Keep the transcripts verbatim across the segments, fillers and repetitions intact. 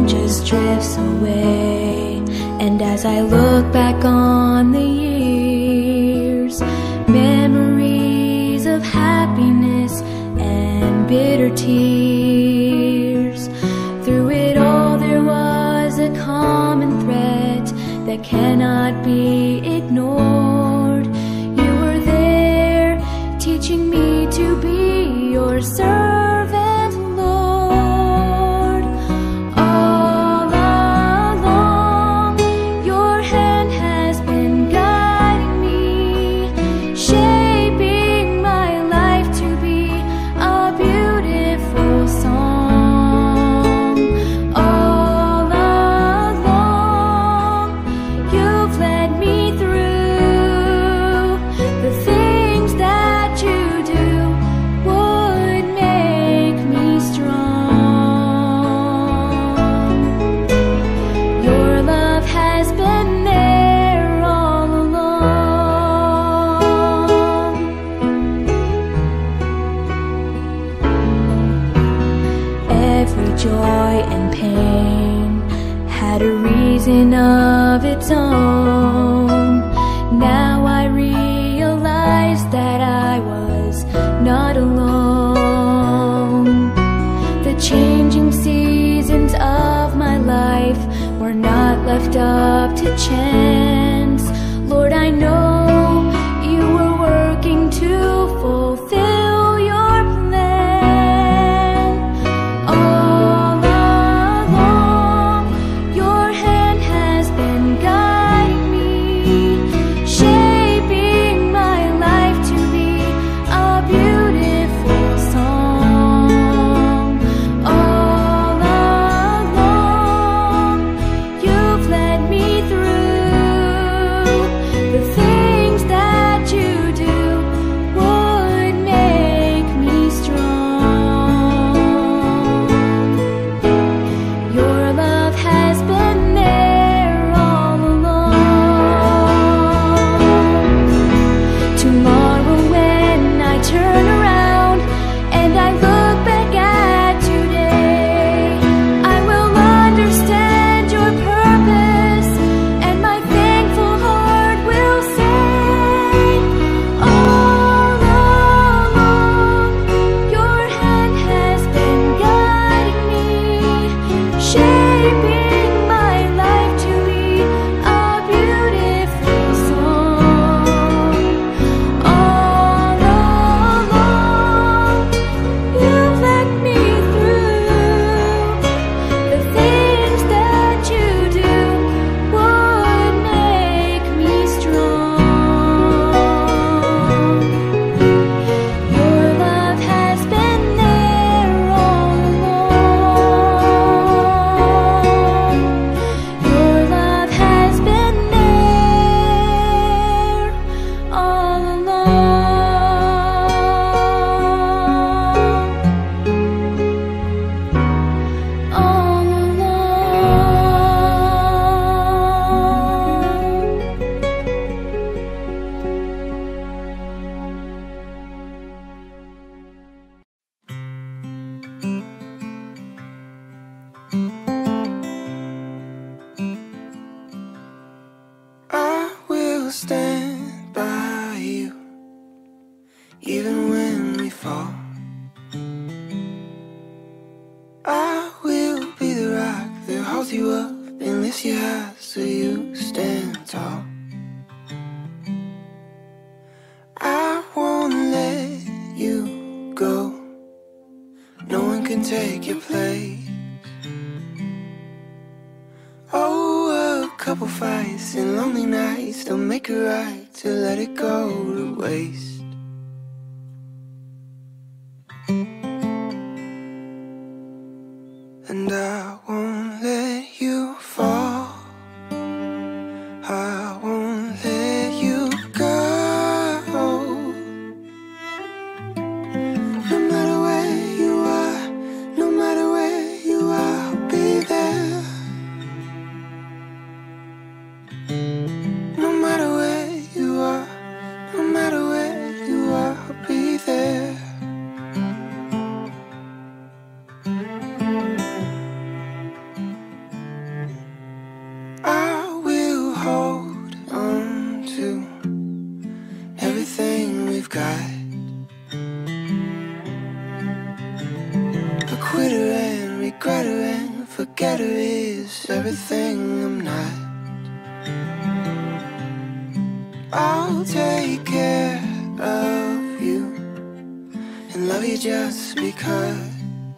time just drifts away, and as I look back on the years, memories of happiness and bitter tears. Through it all there was a common thread that cannot be ignored. You were there teaching me to be your servant, Lord. All along your hand has been guiding me, shaping my life to be a beautiful song. All along you've led me through the things that you do would make me strong. Your love has been there all along. Every joy and pain had a reason of its own. Now I realize that I was not alone. The changing seasons of my life were not left up to chance. Lord, I know you were working to fulfill your plan. All along your hand has been guiding me, shaping my life to be a beautiful song. All along you've led me through the things that you do would make me strong. Your love has been there all along. Tomorrow when I turn around and I look back at today, I will understand your purpose, and my thankful heart will say, all along your hand has been guiding me, shaping my life to be a beautiful song. All along you've led me through the things that you do would make me strong. Your love has been there all along. Your love has been there all along. All I will stand by you, even when we fall. I will be the rock that holds you up and lifts you high so you stand tall. I won't let you go. No one can take your place. Oh, a couple fights and lonely nights don't make it right to let it go to waste. And I won't let you fall. I won't let you go. No matter where you are, no matter where you are, I'll be there. No matter where you are, no matter where you are, I'll be there. quit her and regret her and forget her is everything I'm not. I'll take care of you and love you just because.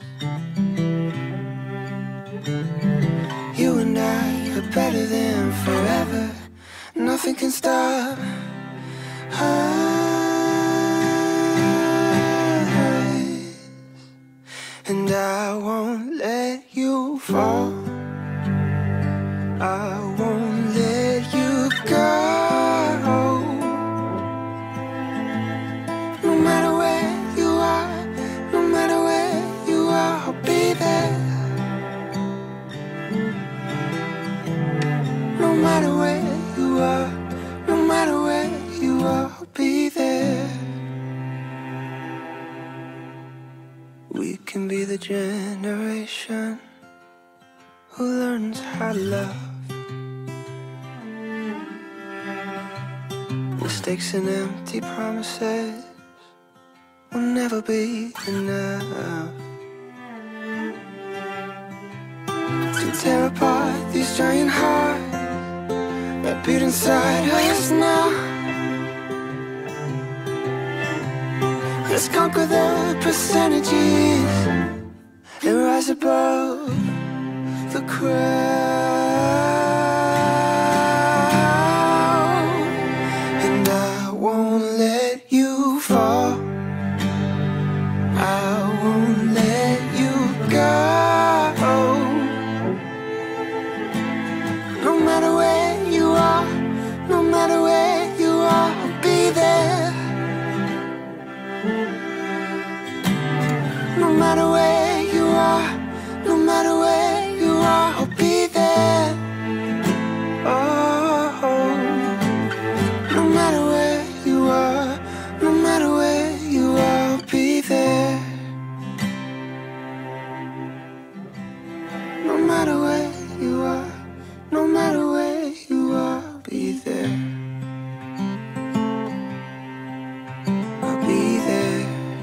You and I are better than forever. Nothing can stop us. And I won't let you fall. I won't let you go. No matter where you are, no matter where you are, I'll be there. No matter where you are, no matter where you are, I'll be there. We can be the generation who learns how to love. Mistakes and empty promises will never be enough to tear apart these giant hearts that beat inside us now. Let's conquer the percentages and rise above the crowd. And I won't let you fall. I won't let you go. No matter where you are, no matter where you are, I'll be there. No matter where you are, no matter where you are, I'll be there. Oh, no matter where you are, no matter where you are, I'll be there. No matter where you are, no matter where you are, I'll be there. I'll be there.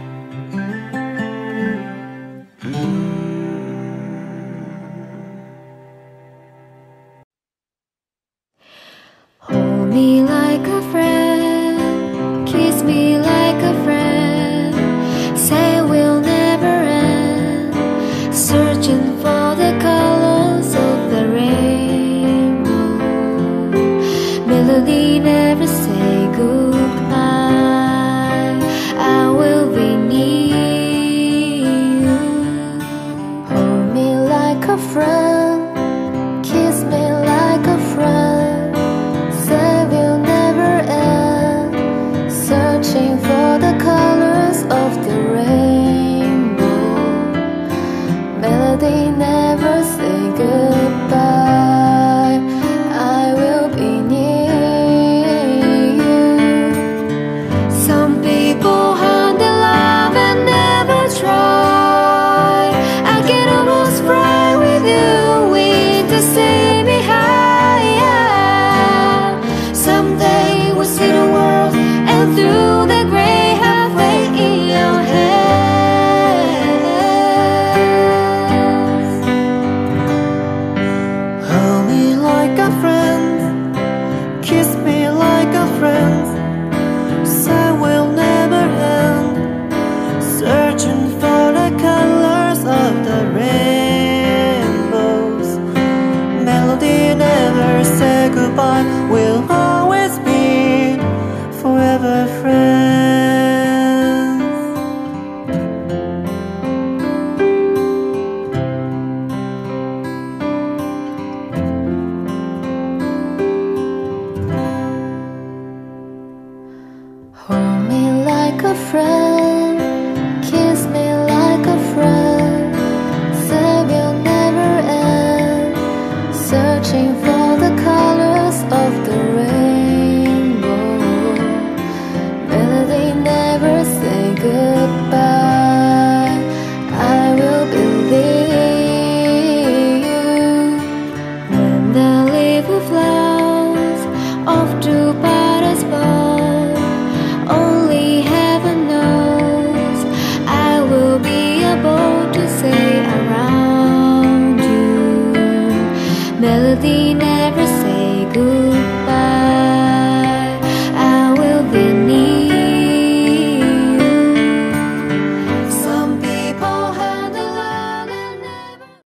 Hold me like a friend, kiss me like a friend, say we'll never end, searching for the colors of the rainbow. Melody never say goodbye, I will be near you. Hold me like a friend, kiss me like a friend, say we'll never end, searching for the colors of the rainbow. Melody never